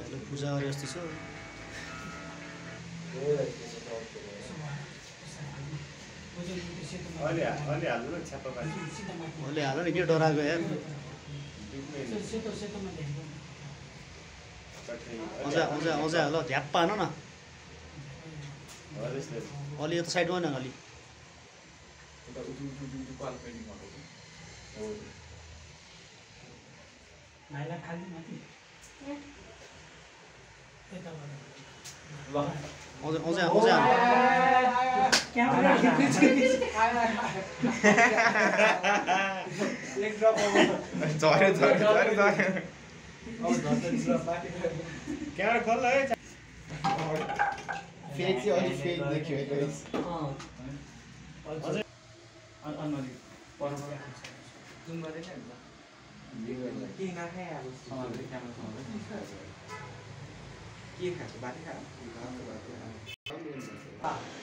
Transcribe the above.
पूजा गरे जस्तो छ अलि हाल्नु न छ्याप्पा पानी अलि हाल नि के डराएको यार अझै हाल झ्याप्पा हान न अलि यता साइडमा न अलि क्यामेरा खोल है फेक चाहिँ अलि फेक देखियो गाइस अझै अनलि परपर जुम गरेन नि के नखाए अब के खाएको बाटी खाएको